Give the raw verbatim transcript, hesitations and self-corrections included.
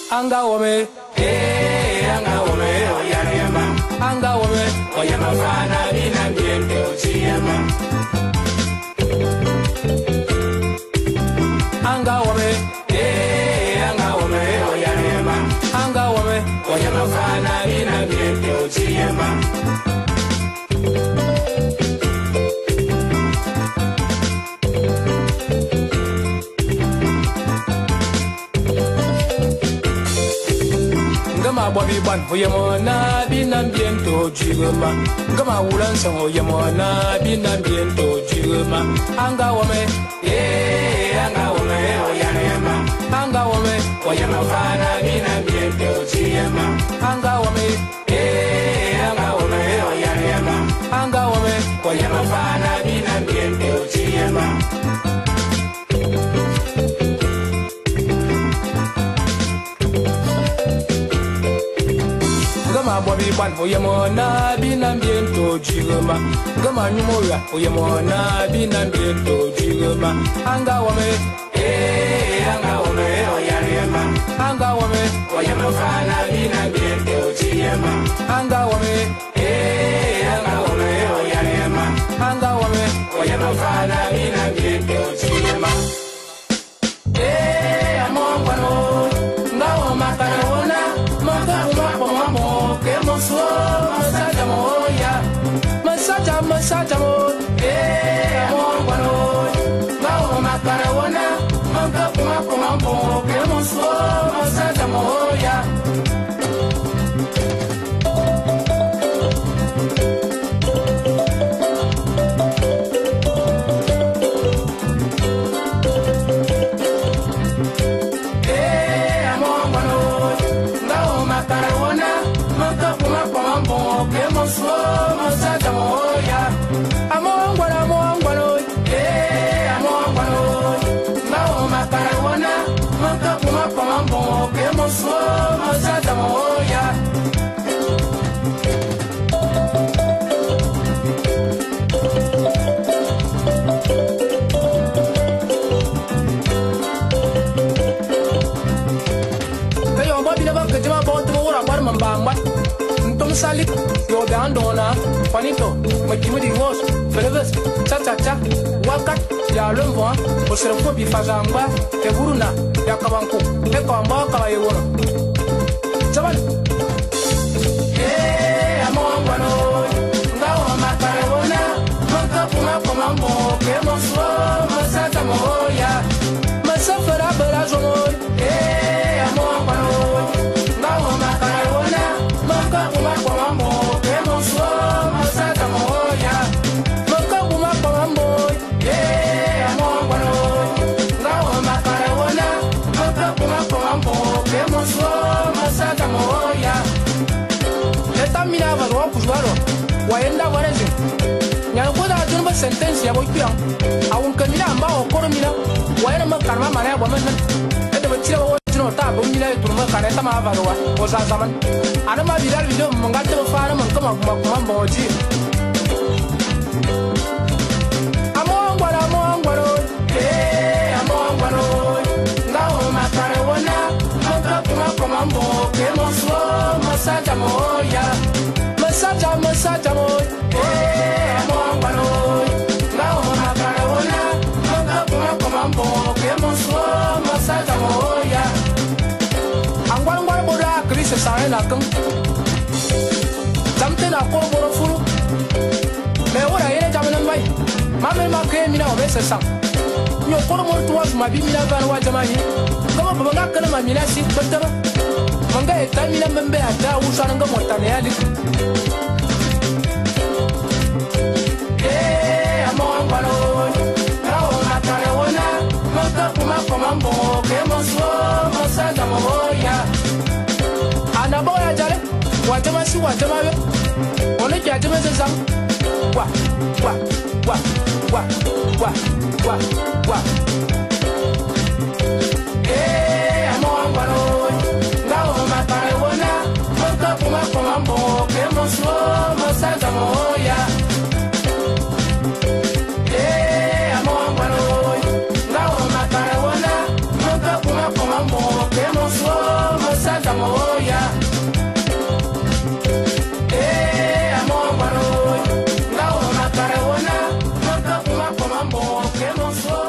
anga wome, eh, anga wome, oyarema, anga wome, oyama fana bina biente ochiyema, anga wome, eh, anga wome, oyarema, anga wome, oyama fana bina biente ochiyema. Gama Bobby Ban, Oyamona, Binam Biento, Jigama, Gama Wulanson, Oyamona, Binam Biento, Jigama, Anga Wome, eh, anga wome, oyarema, Anga Wome, oyama fana bina biente ochiyema, Anga Wome, eh, anga wome, oyarema, Anga Wome, oyama fana bina biente ochiyema. Gama Bobby Ban, Oyamona, Binam Biento, Jigama, Gama Numoya, Oyamona, Binam Biento, Jigama, Anga Wome, Eh, anga wome, oyarema, Anga Wome, oyama fana bina biente ochiyema. Anga Wome, Eh, anga wome, oyarema, Anga Wome, oyama fana bina biente ochiyema. Eh, amongwano, ngawo makana wona, makaru mapo mamo, ke moso, masaja moya. Masaja, Masaja Mo, Eh, amongwano, ngawo makana wona, makaru mapo mamo, ke moso, masaja moya. Eh, amongwano, ngawo makana wona, makaru mapo mamo, ke moso, masaja moya. Amongwana, Amongwana, Eh, amongwano, ngawo makana wona, makaru mapo mamo, ke moso, masaja moya. Kayo Bobby na bang kajima bot mo ura par mambambat. Ntom salik yo dandona, panito, magimi di ngos, felebes, cha cha cha, wakat ya lumbo, osirpo bi fazamba, te buruna, ya kabanku, te kamba kabayo. Chaban, Eh, amongwano, ngawo makana wona, makaru mapo mamo, ke moso, masaja moya. masafara barazomo, Eh, amongwano, ngawo makana wona, makaru mapo mamo, ke moso, masaja moya. makabuma pambo, Eh, amongwano, ngawo makana wona, makaru mapo mamo, ke moso, masaja moya. eta mina va ro kuzwaro, waenda warezi. Nyakoda junba sentence ya boyang, awun kamina amba okoro mina, waena makarma mara wa men. Eta bachira wa jino ta bo mina tu makara ta ma va ro wa za zaman. Ana ma bilal video mangate ba fara man kama kuma kuma boji. Amongwara amongwaro, Eh, amongwano, ngawo makana wona, makaru mapo mamo, ke moso, masaja moya. masaja masaja mo, Eh, amongwano, ngawo makana wona, makaru mapo mamo, ke moso, masaja moya. angwar ngwar boda krise sare na kan. Jamte na ko boro furu. Me ora yene jamana mai. Mame ma ke mina o bese sam. Nyo ko mo tuwa ma bi mina ban wa jamani. Kama baba ga kana ma mina si batama. Manga e ta mina membe ata u sana nga motane ali. Eh, amongwano, ngawo makana wona, makaru mapo mamo, ke moso, masaja moya. Ana boya jare. Wa jama si wa jama be. Ole ja jama se sam. Wa wa wa wa wa wa wa. Eh, amongwano, ngawo makana wona, makaru mapo mamo, ke moso, masaja moya. Eh, amongwano, ngawo makana wona, makaru mapo mamo, ke moso, masaja monstruo